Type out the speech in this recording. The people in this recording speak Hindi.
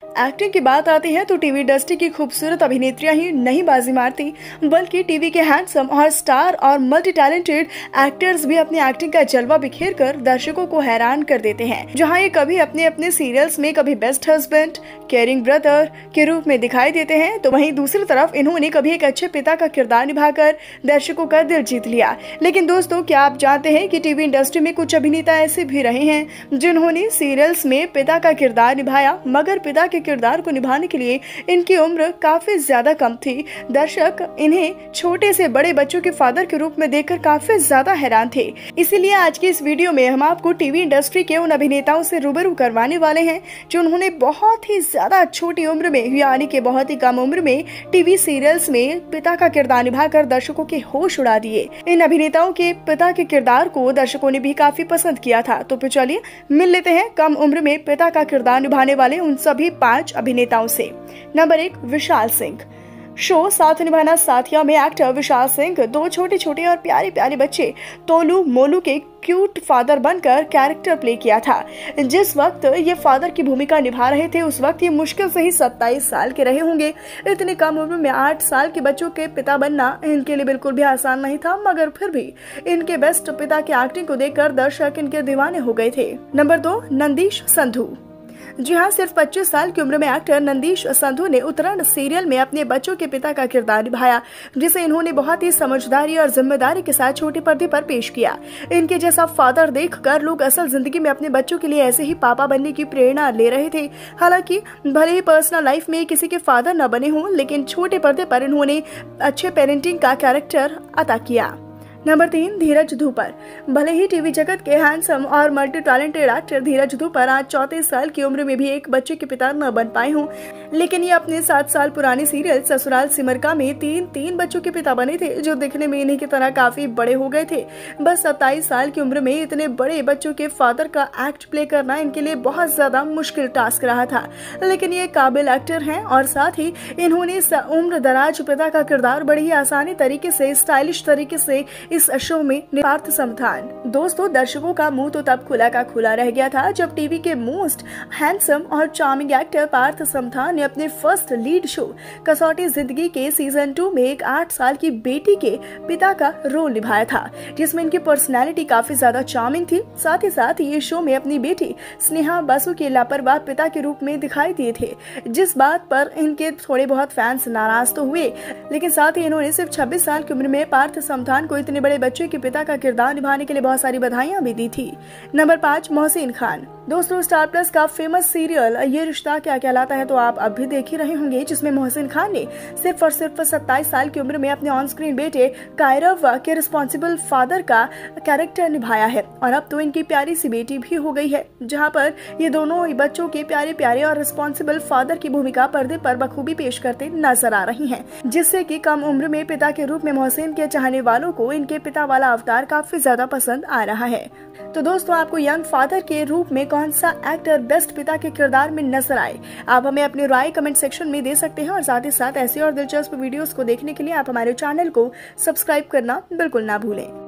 एक्टिंग की बात आती है तो टीवी इंडस्ट्री की खूबसूरत अभिनेत्रियां ही नहीं बाजी मारती, बल्कि टीवी के हैंडसम और स्टार और मल्टी टैलेंटेड एक्टर्स भी अपनी एक्टिंग का जलवा बिखेर कर दर्शकों को हैरान कर देते हैं। जहां ये कभी अपने अपने सीरियल्स में कभी बेस्ट हस्बैंड, केयरिंग ब्रदर के रूप में दिखाई देते हैं, तो वहीं दूसरी तरफ इन्होंने कभी एक अच्छे पिता का किरदार निभाकर दर्शकों का दिल जीत लिया। लेकिन दोस्तों, क्या आप जानते हैं कि टीवी इंडस्ट्री में कुछ अभिनेता ऐसे भी रहे हैं जिन्होंने सीरियल्स में पिता का किरदार निभाया, मगर पिता के किरदार को निभाने के लिए इनकी उम्र काफी ज्यादा कम थी। दर्शक इन्हें छोटे से बड़े बच्चों के फादर के रूप में देखकर काफी ज्यादा हैरान थे। इसीलिए आज की इस वीडियो में हम आपको टीवी इंडस्ट्री के उन अभिनेताओं से रूबरू करवाने वाले हैं जो उन्होंने बहुत ही ज्यादा छोटी उम्र में, यानी कि बहुत ही कम उम्र में टीवी सीरियल्स में पिता का किरदार निभाकर दर्शकों के होश उड़ा दिए। इन अभिनेताओं के पिता के किरदार को दर्शकों ने भी काफी पसंद किया था। तो फिर चलिए मिल लेते हैं कम उम्र में पिता का किरदार निभाने वाले उन सभी 5 अभिनेताओं से। नंबर 1, विशाल सिंह। शो साथ निभाना साथिया में एक्टर विशाल सिंह 2 छोटे छोटे और प्यारे प्यारे बच्चे तोलू मोलू के क्यूट फादर बनकर कैरेक्टर प्ले किया था। जिस वक्त ये फादर की भूमिका निभा रहे थे उस वक्त ये मुश्किल से ही 27 साल के रहे होंगे। इतनी कम उम्र में 8 साल के बच्चों के पिता बनना इनके लिए बिल्कुल भी आसान नहीं था, मगर फिर भी इनके बेस्ट पिता की एक्टिंग को देखकर दर्शक इनके दीवाने हो गए थे। नंबर 2, नंदीश संधू। जी हाँ, सिर्फ 25 साल की उम्र में एक्टर नंदीश संधू ने उत्तरायण सीरियल में अपने बच्चों के पिता का किरदार निभाया, जिसे इन्होंने बहुत ही समझदारी और जिम्मेदारी के साथ छोटे पर्दे पर पेश किया। इनके जैसा फादर देखकर लोग असल जिंदगी में अपने बच्चों के लिए ऐसे ही पापा बनने की प्रेरणा ले रहे थे। हालांकि भले ही पर्सनल लाइफ में किसी के फादर न बने हों, लेकिन छोटे पर्दे पर इन्होंने अच्छे पेरेंटिंग का कैरेक्टर अदा किया। नंबर 3, धीरज धूपर। भले ही टीवी जगत के हैंडसम और multi talented actor Dheeraj Dhoopar आज 34 साल की उम्र में भी एक बच्चे के पिता न बन पाए हों, लेकिन ये अपने 7 साल पुरानी सीरियल ससुराल सिमरका में 3 बच्चों के पिता बने थे, जो दिखने में इन्हीं की तरह काफी बड़े हो गए थे। बस 27 साल की उम्र में इतने बड़े बच्चों के फादर का एक्ट प्ले करना इनके लिए बहुत ज्यादा मुश्किल टास्क रहा था, लेकिन ये काबिल एक्टर हैं और साथ ही इन्होंने उम्र दराज पिता का किरदार बड़ी ही आसानी तरीके से, स्टाइलिश तरीके से इस शो में पार्थ समथान। दोस्तों, दर्शकों का मुंह तो तब खुला का खुला रह गया था जब टीवी के मोस्ट हैंडसम और चार्मिंग एक्टर पार्थ समथान ने अपने फर्स्ट लीड शो कसौटी जिंदगी के सीजन 2 में एक 8 साल की बेटी के पिता का रोल निभाया था, जिसमें इनकी पर्सनैलिटी काफी ज्यादा चार्मिंग थी। साथ ही साथ ये शो में अपनी बेटी स्नेहा बसु के लापरवाह पिता के रूप में दिखाई दिए थे, जिस बात पर इनके थोड़े बहुत फैंस नाराज तो हुए, लेकिन साथ ही इन्होंने सिर्फ 26 साल की उम्र में पार्थ समथान को इतने बड़े बच्चे के पिता का किरदार निभाने के लिए बहुत सारी बधाइयां भी दी थी। नंबर 5, मोहसिन खान। दोस्तों, स्टार प्लस का फेमस सीरियल ये रिश्ता क्या कहलाता है तो आप अब भी देख ही रहे होंगे, जिसमें मोहसिन खान ने सिर्फ और सिर्फ 27 साल की उम्र में अपने ऑन स्क्रीन बेटे कायरव के रिस्पॉन्सिबल फादर का कैरेक्टर निभाया है, और अब तो इनकी प्यारी सी बेटी भी हो गई है, जहां पर ये दोनों बच्चों के प्यारे प्यारे और रिस्पॉन्सिबल फादर की भूमिका पर्दे पर बखूबी पेश करते नजर आ रही है, जिससे कि कम उम्र में पिता के रूप में मोहसिन के चाहने वालों को इनके पिता वाला अवतार काफी ज्यादा पसंद आ रहा है। तो दोस्तों, आपको यंग फादर के रूप में कौन सा एक्टर बेस्ट पिता के किरदार में नजर आए, आप हमें अपनी राय कमेंट सेक्शन में दे सकते हैं, और साथ ही साथ ऐसे और दिलचस्प वीडियोस को देखने के लिए आप हमारे चैनल को सब्सक्राइब करना बिल्कुल ना भूलें।